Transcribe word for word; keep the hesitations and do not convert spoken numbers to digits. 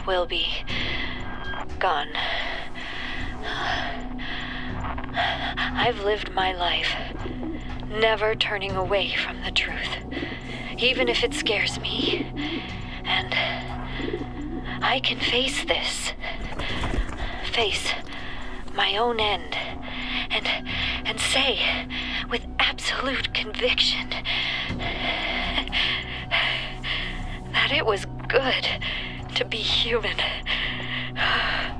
will be gone. I've lived my life, never turning away from the truth, even if it scares me. And I can face this, face my own end, and and say with absolute conviction that it was good to be human.